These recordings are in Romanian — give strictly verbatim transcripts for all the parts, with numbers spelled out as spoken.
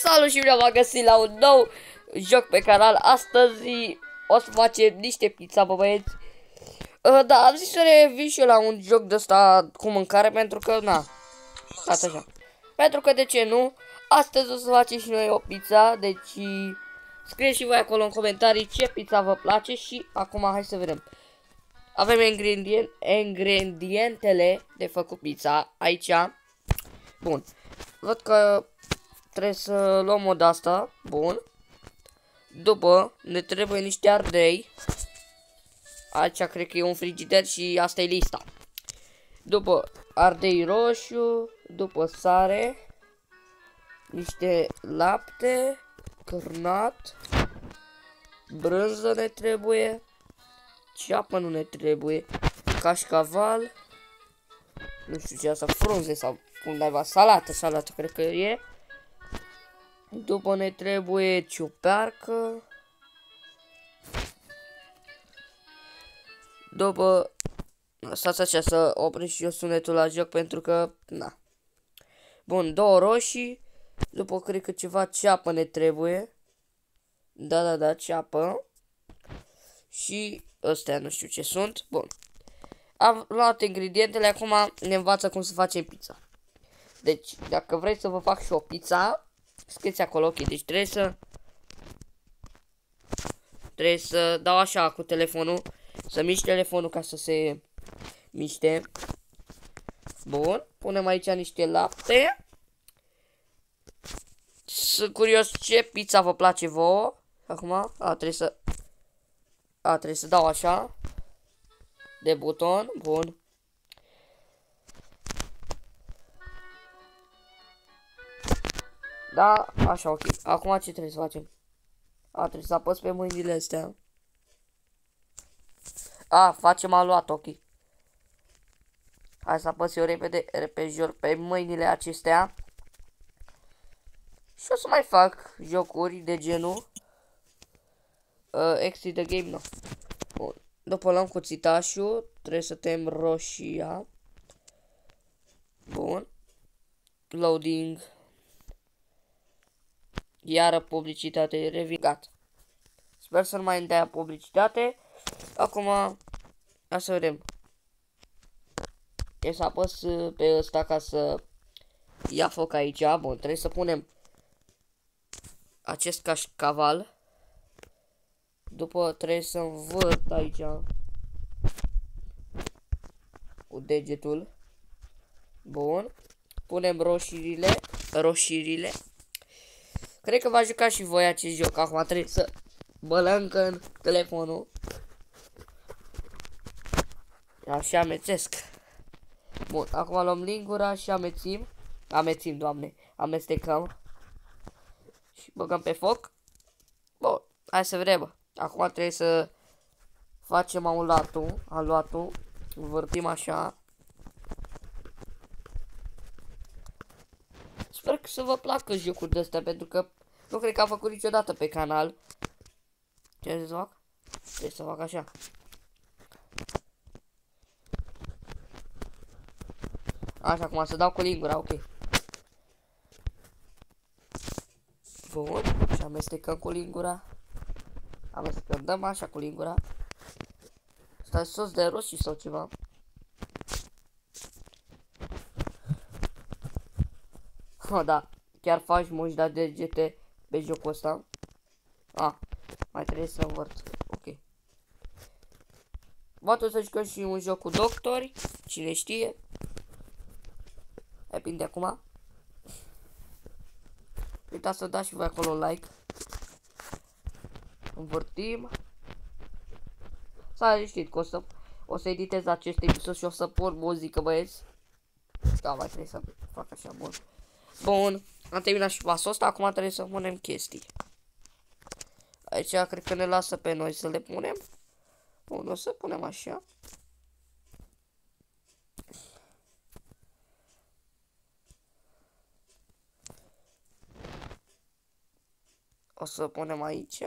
Salut și bine v-am găsit la un nou joc pe canal. Astăzi o să facem niște pizza, bă băieți. uh, Da, am zis să revin și eu la un joc de ăsta cu mâncare, pentru că, na, stați așa. Pentru că, de ce nu? Astăzi o să facem și noi o pizza, deci scrieți și voi acolo în comentarii ce pizza vă place. Și acum hai să vedem. Avem ingredient, ingredientele de făcut pizza aici. Bun, văd că trebuie să luăm o de-asta. Bun. După ne trebuie niște ardei. Aici cred că e un frigider și asta e lista. După ardei roșu, după sare, niște lapte, cârnat, brânză ne trebuie, ceapă nu ne trebuie, cașcaval, nu știu ce asta, frunze sau undeva, salată, salată cred că e. După ne trebuie ciupercă. După, stați așa să opresc și eu sunetul la joc pentru că, na. Bun, două roșii. După cred că ceva ceapă ne trebuie. Da, da, da, ceapă. Și ăstea nu știu ce sunt. Bun. Am luat ingredientele, acum ne învață cum să facem pizza. Deci, dacă vreți să vă fac și o pizza, scrieți acolo, ok, deci trebuie să Trebuie să dau așa cu telefonul, să mișc telefonul ca să se miște. Bun, punem aici niște lapte. Sunt curios ce pizza vă place vouă. Acum, a, trebuie să A, trebuie să dau așa de buton, bun. Da, așa, ok. Acum ce trebuie să facem? A, trebuie să apăs pe mâinile astea. A, facem aluat, ok. Hai să apăs eu repede, repede pe mâinile acestea. Și o să mai fac jocuri de genul uh, Exit the game, nu. Bun. După luăm cuțitașul, trebuie să tem roșia. Bun. Loading. Iară publicitate, revin, gata. Sper să nu mai îmi dea publicitate. Acum, hai să vedem. E să apăs pe ăsta ca să ia foc aici. Bun, trebuie să punem acest cașcaval. După trebuie să învârt aici cu degetul. Bun. Punem roșirile, roșirile. Cred că v-a jucat și voi acest joc. Acum trebuie să bălâncă în telefonul. Așa amețesc. Bun, acum luăm lingura și amețim. Amețim, doamne. Amestecăm. Și băgăm pe foc. Bun, hai să vedem. Acum trebuie să facem aluatul. Aluatul. Învârtim așa. Sper că să vă placă jocuri de astea, pentru că nu cred că am făcut niciodată pe canal. Ce trebuie să fac? Trebuie să fac așa. Așa, acum să dau cu lingura, ok. Bun, și amestecăm cu lingura. Amestecăm, dăm așa cu lingura. Asta e sos de roșii sau ceva. Oh, da, chiar faci moși de degete pe jocul ăsta. Ah, mai trebuie să învăț. Ok. Poate să jucăm și un joc cu doctori. Cine știe. Depinde acum. Uitați să dați și voi acolo like. Învârtim. S-a știți că o să, o să editez acest episod și o să pun muzică, băieți. Da, mai trebuie să fac așa, bun. Bun, am terminat și pasul ăsta, acum trebuie să punem chestii. Aici cred că ne lasă pe noi să le punem. Bun, o să punem așa. O să punem aici.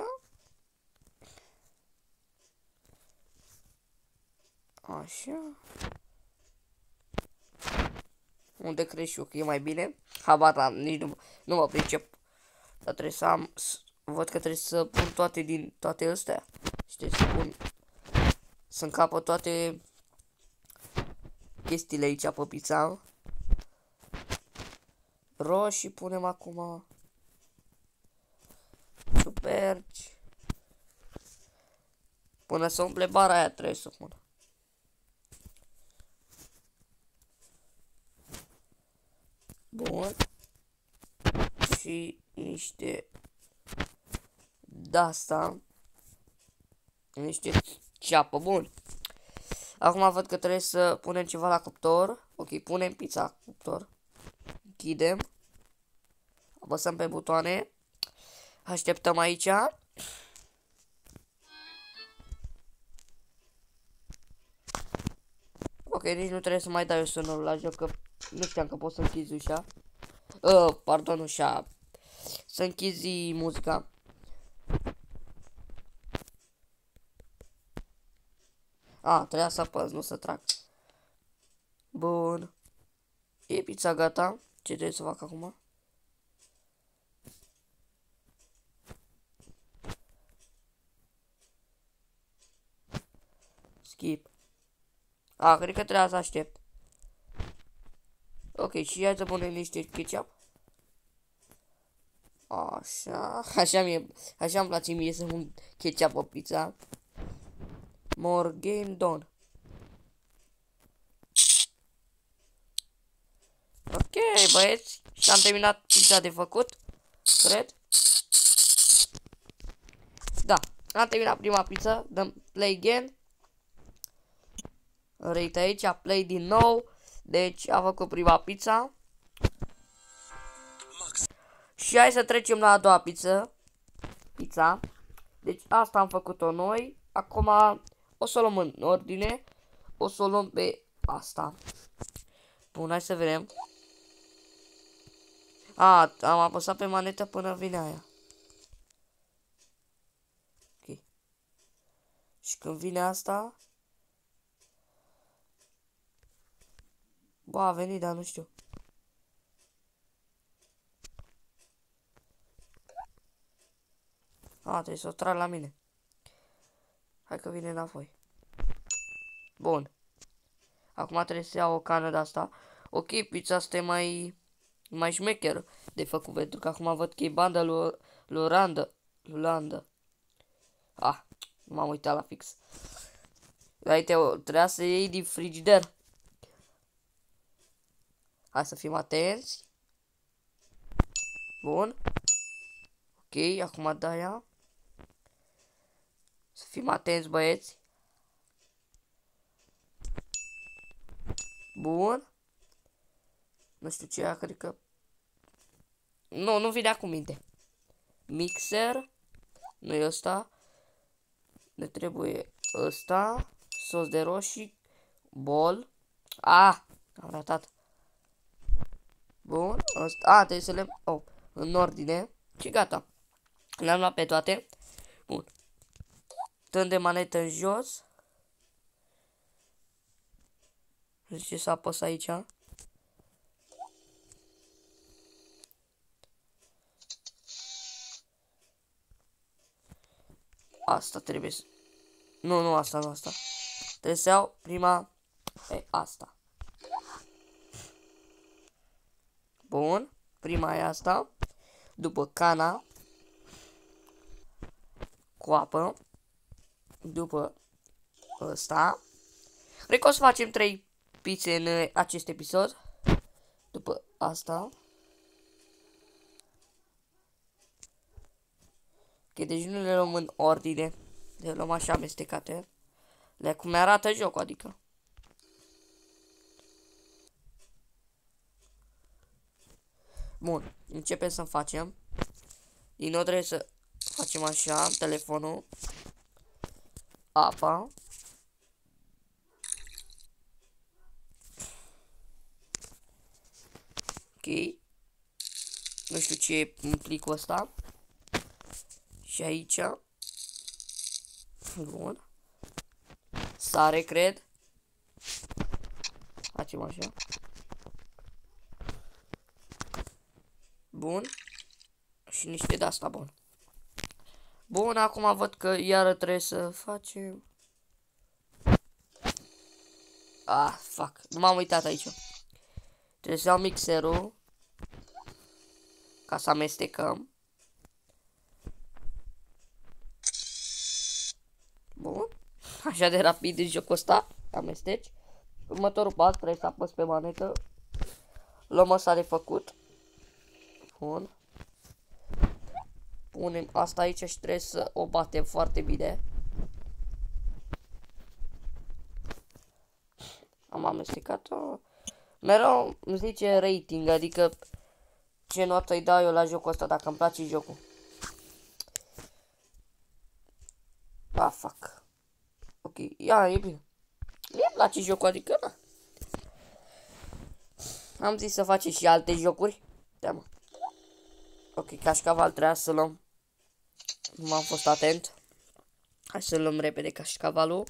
Așa. Unde crezi eu că e mai bine? Habar n-am, nici nu, nu mă pricep. Dar trebuie să am... Văd că trebuie să pun toate din toate astea. Și trebuie să pun... Să încapă toate chestiile aici pe pizza. Roșii punem acum. Ciuperci. Până să umple bara aia trebuie să pun. Bun. Și niște de-asta. Niște ceapă. Bun. Acum văd că trebuie să punem ceva la cuptor. Ok, punem pizza la cuptor. Închidem. Apăsăm pe butoane. Așteptăm aici. Ok, nici nu trebuie să mai dau eu sonorul la joc, că nu știam că pot să închizi ușa. Uh, pardon, ușa. Să închizi muzica. A, trebuia să apăs, nu să trag. Bun. E pizza gata. Ce trebuie să fac acum? Skip. A, cred că trebuia să aștept. Ok, și hai să punem niște ketchup. Așa, așa mie, așa îmi place mie să pun ketchup pe pizza. More game done. Ok, băieți, și am terminat pizza de făcut, cred. Da, am terminat prima pizza, dăm play again. Rate aici, play din nou. Deci a făcut prima pizza. Și hai să trecem la a doua pizza. Pizza. Deci asta am făcut-o noi. Acum o să o luăm în ordine. O să o luăm pe asta. Bun, hai să vedem. A, am apăsat pe manetă până vine aia. Ok. Și când vine asta... Ba, a venit, dar nu știu. A, trebuie să o trag la mine. Hai că vine înapoi. Bun. Acum trebuie să iau o cană de asta. Ok, pizza asta e mai... Mai șmecher de făcut, pentru că acum văd că e banda lui Luranda. Luranda. Ah, m-am uitat la fix. Uite, trebuia să iei din frigider. Hai să fim atenți. Bun. Ok, acum da ea. Să fim atenți, băieți. Bun. Nu știu ce, cred că... Nu, nu vine acum minte. Mixer. Nu e ăsta. Ne trebuie ăsta. Sos de roșii. Bol. Ah, am ratat. Bun, ăsta. A, trebuie să le... Oh, în ordine. Și gata. Le-am luat pe toate. Bun. Tând de manetă în jos. Zice să apăs aici. Asta trebuie să... Nu, nu asta, nu asta. Trebuie să iau prima pe asta. Bun. Prima e asta. După cana. Cu apă. După ăsta. Cred că o să facem trei pizze în acest episod. După asta. Ok, deci nu le luăm în ordine. Le luăm așa amestecate. Le cum arată jocul, adică. Bun, începem să facem. Din nou trebuie să facem așa, telefonul. Apa. Ok. Nu știu ce e în plicul ăsta. Și aici. Bun. Sare, cred. Facem așa. Bun. Și niște de asta, bun. Bun, acum văd că iară trebuie să facem... Ah, fuck, nu m-am uitat aici. Trebuie să iau mixerul ca să amestecăm. Bun. Așa de rapid în jocul ăsta. Amesteci. Următorul pas, trebuie să apăs pe manetă. Luăm asta de făcut. Bun. Punem asta aici și trebuie să o batem foarte bine. Am amestecat-o. Mereu îmi zice rating, adică ce notă îi dau eu la jocul ăsta, dacă îmi place jocul. Ah, fuck. Ok, ia, e bine. Mie-mi place jocul, adică, na. Am zis să facem și alte jocuri. Da, mă. Ok, cașcaval trebuia să luăm. Nu m-am fost atent. Hai să luăm repede cașcavalul.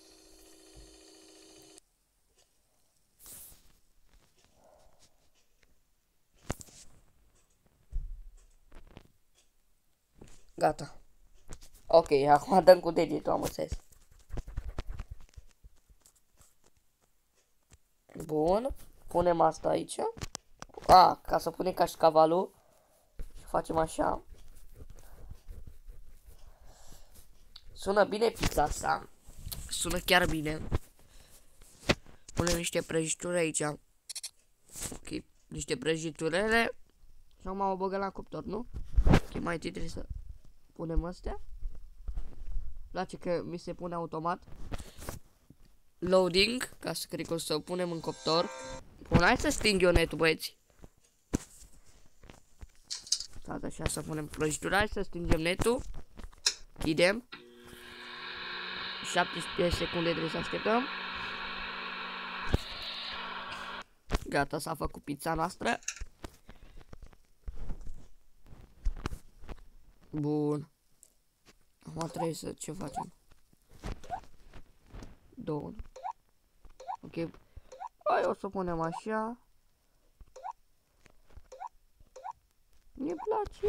Gata. Ok, acum dăm cu degetul, am înțeles. Bun. Punem asta aici. A, ca să punem cașcavalul. Și facem așa. Sună bine pizza asta. Sună chiar bine. Punem niște prăjituri aici. Ok, niște prăjiturele. Și acum o băgăm la cuptor, nu? Ok, mai întâi trebuie să punem astea. Place că mi se pune automat. Loading, ca să cred că o să o punem în cuptor. Bun, hai să sting eu netul, băieți. Stați așa să punem prăjitura, hai să stingem netul. Chidem. șaptesprezece secunde trebuie să așteptăm. Gata, s-a făcut pizza noastră. Bun. Acum trebuie să ce facem? Două. Ok. Hai, o să punem așa. Mi place.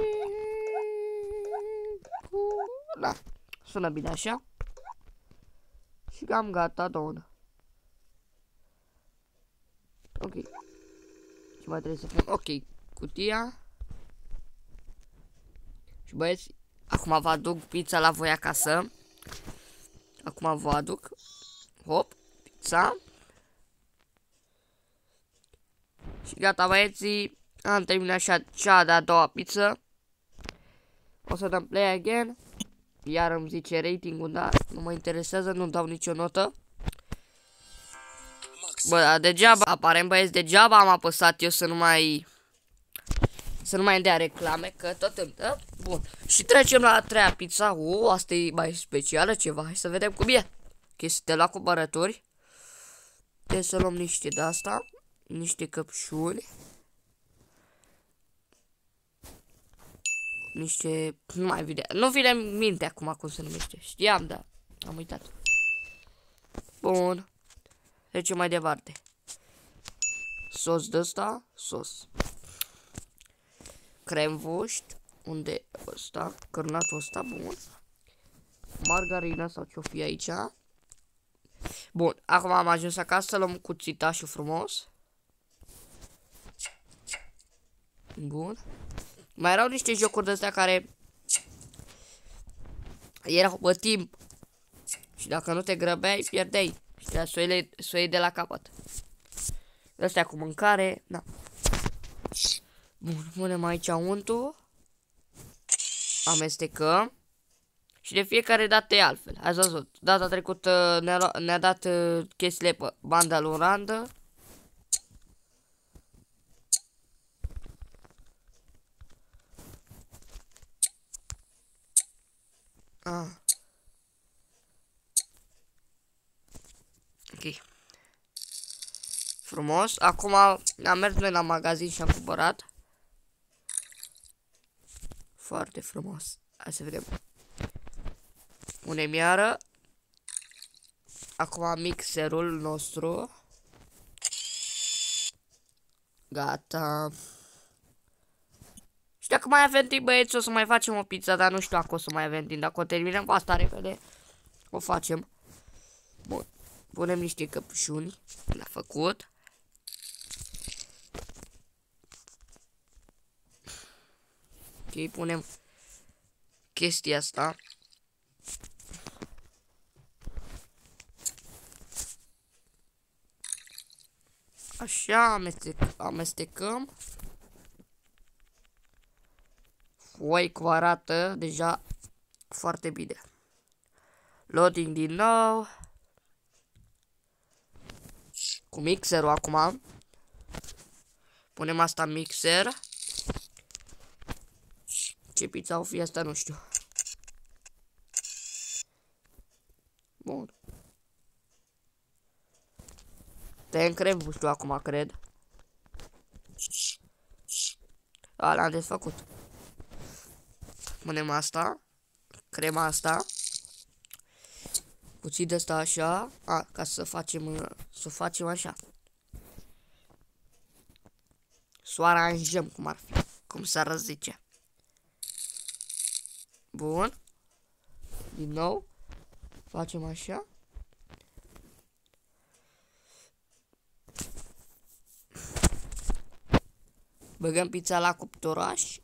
Da. Sună bine așa. Și cam gata, doamnă. Ok. Ce mai trebuie să pun? Ok. Cutia. Și băieți, acum vă aduc pizza la voi acasă. Acum vă aduc. Hop, pizza. Și gata, băieții. Am terminat așa cea de-a doua pizza. O să dăm play again. Iar îmi zice rating-ul, dar nu mă interesează, nu dau nicio notă. Bă, dar degeaba, aparent băieți, degeaba am apăsat eu să nu mai... Să nu mai dea reclame, că tot îmi dă. Bun. Și trecem la a treia pizza. O, asta e mai specială ceva. Hai să vedem cum e. Ok, să te lua cumpărături. Trebuie să luăm niște de asta. Niște căpșuni. Niște... Nu mai vine. Nu vine minte acum cum se numește. Știam, dar am uitat. Bun. Trecem mai departe. Sos de ăsta. Sos. Cremvuști. Unde ăsta? Cărnatul ăsta, bun. Margarina sau ce-o fi aici. Bun, acum am ajuns acasă să luăm cuțitașul frumos. Bun. Mai erau niște jocuri de astea care erau pe timp. Și dacă nu te grăbeai, pierdeai. Și trebuia să o iei, să o iei de la capăt. Astea cu mâncare, da. Bun, punem aici untul. Amestecăm. Și de fiecare dată e altfel. Ați văzut. Data trecută ne-a ne dat uh, chestiile pe banda lui randă. Ah. Ok. Frumos. Acum am mers noi la magazin și am cumpărat. Foarte frumos. Hai să vedem. Punem iară. Acum mixerul nostru. Gata. Și dacă Dacă mai avem timp, băieți, o să mai facem o pizza, dar nu știu dacă o să mai avem timp. Dacă o terminăm asta repede, o facem. Bun. Punem niște căpșuni. Le-a făcut. Ok, punem chestia asta. Așa, amestec amestecăm. Voi cum arată deja foarte bine. Loading din nou. Cu mixerul acum. Punem asta în mixer. Ce pizza o fi asta, nu știu. Bun. Te încrem, nu știu acum, cred. A, l-am desfăcut. Punem asta. Crema asta. Puțin de asta așa. A, ca să facem, să facem așa. Să o aranjăm cum ar fi. Cum s-ar zice. Bun. Din nou. Facem așa. Băgăm pizza la cuptoraș.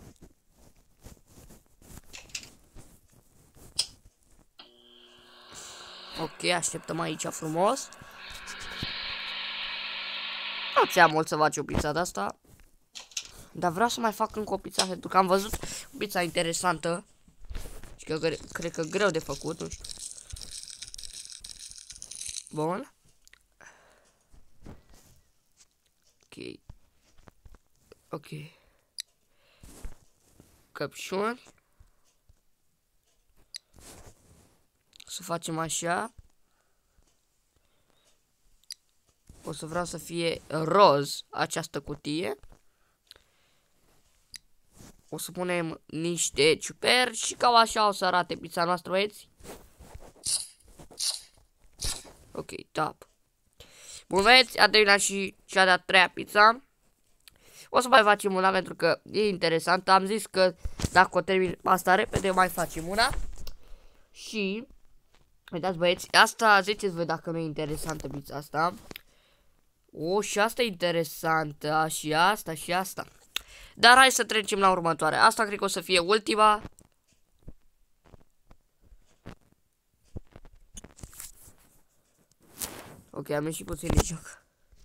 Ok, așteptăm aici frumos. Nu ți-a mult să faci o pizza de asta. Dar vreau să mai fac încă o pizza, pentru că am văzut o pizza interesantă. Și că cred că greu de făcut, nu știu. Bun. Ok. Ok. Căpșuni. Să facem așa. O să vreau să fie roz această cutie. O să punem niște ciuperci și cam așa o să arate pizza noastră, băieți. Ok, top. Bun, băieți, a terminat și cea de-a treia pizza. O să mai facem una pentru că e interesant. Am zis că dacă o termin asta repede, mai facem una. Și uitați, băieți, asta ziceți voi dacă nu e interesantă pizza asta. O, și asta e interesantă, și asta, și asta. Dar hai să trecem la următoarea. Asta cred că o să fie ultima. Ok, am ieșit puțin din joc.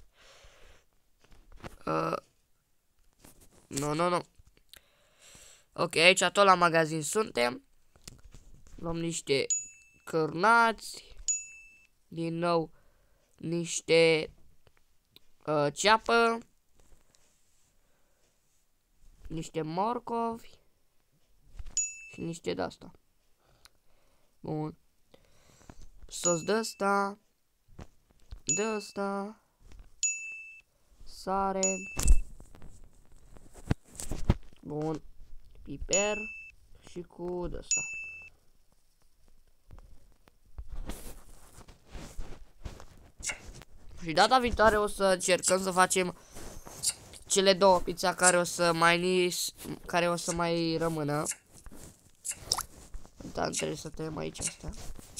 Uh, nu, nu, nu. Ok, aici tot la magazin suntem. Luăm niște cârnați. Din nou niște uh, ceapă. Niște morcovi. Și niște de-asta. Bun. Sos de-asta. De-asta. Sare. Bun. Piper. Și cu de-asta. Și data viitoare o să încercăm să facem cele două pizza care o să mai ni care o să mai rămână. Dar trebuie să tăiem aici asta.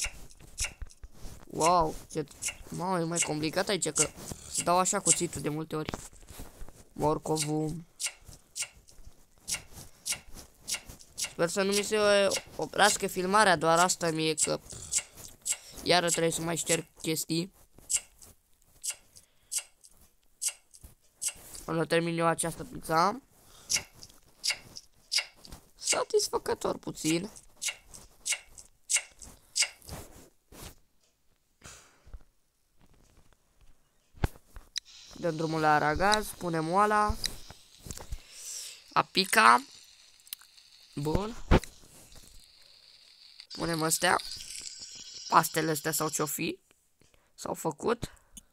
Wow, ce... Mamă, e mai complicat aici că se dau așa cuțitul de multe ori. Morcovul. Sper să nu mi se oprească filmarea, doar asta mie că iară trebuie să mai șterg chestii. Până termin eu această pizza. Satisfăcător puțin. Dăm drumul la aragaz, punem oala. Apica. Bun. Punem astea. Pastele astea sau ce-o fi. S-au făcut.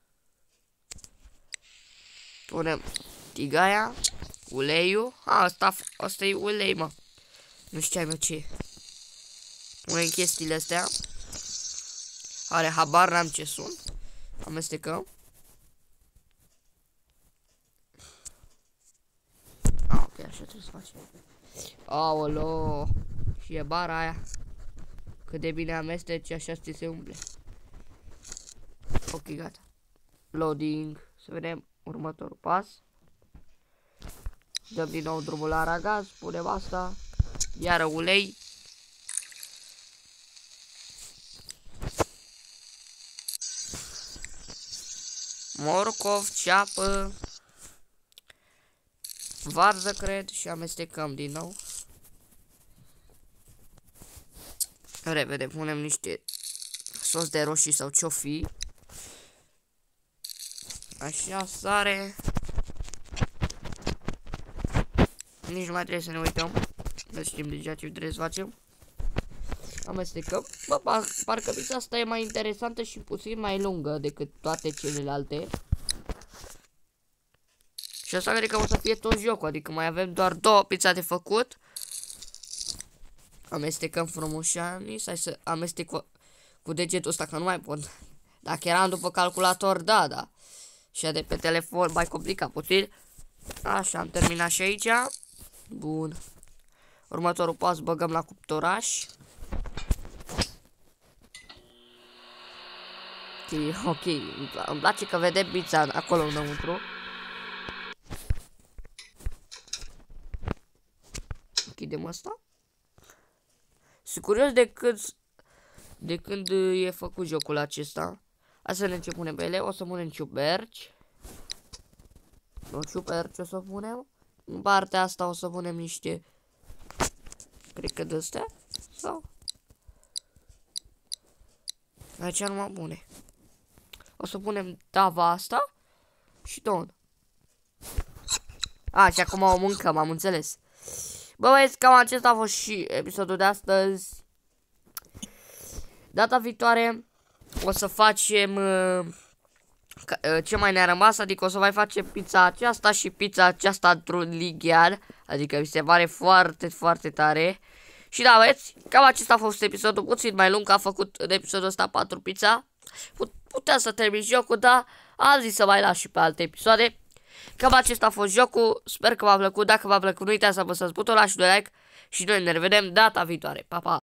Punem tigaia. Uleiul. A, asta, asta e ulei, mă. Nu știam eu ce e. Punem chestiile astea. Are habar, n-am ce sunt. Amestecăm. A, ok, așa trebuie să facem. Aolo. Și e bara aia. Cât de bine amesteci, așa ți se umple. Ok, gata. Loading. Să vedem următorul pas. Dăm din nou drumul la aragaz. Punem asta. Iară ulei. Morcov, ceapă. Varză, cred. Și amestecăm din nou. Repede, punem niște sos de roșii sau ce-o fi. Așa, sare. Nici nu mai trebuie să ne uităm. Că știm deja ce trebuie să facem. Amestecăm. Bă, par parcă pizza asta e mai interesantă și puțin mai lungă decât toate celelalte. Și asta cred că o să fie tot jocul. Adică mai avem doar două pizza de făcut. Amestecăm frumușani. Stai să amestec cu, cu degetul ăsta, că nu mai pot. Dacă eram după calculator, da, da. Și de pe telefon mai complicat puțin. Așa, am terminat și aici. Bun. Următorul pas băgăm la cuptoraș. Ok, ok. Îmi place că vedem pizza acolo înăuntru. Închidem asta. Sunt curios de când, de când e făcut jocul acesta. Hai să vedem ce punem pe ele. O să punem ciuperci. Nu, ciuperci o să punem. În partea asta o să punem niște, cred că de astea. Sau aici nu mă pune. O să punem tava asta și ton. A, și acum o mâncăm, am înțeles. Bă, băieți, cam acesta a fost și episodul de astăzi. Data viitoare o să facem uh, uh, ce mai ne-a rămas, adică o să mai facem pizza aceasta și pizza aceasta într-un lighean. Adică mi se pare foarte, foarte tare. Și da, băieți, cam acesta a fost episodul puțin mai lung, că a făcut în episodul ăsta patru pizza. Put puteam să termin jocul, dar am zis să mai las și pe alte episoade. Cam acesta a fost jocul, sper că v-a plăcut. Dacă v-a plăcut, nu uitați să apăsați butonul ăla și de like. Și noi ne revedem data viitoare. Pa, pa!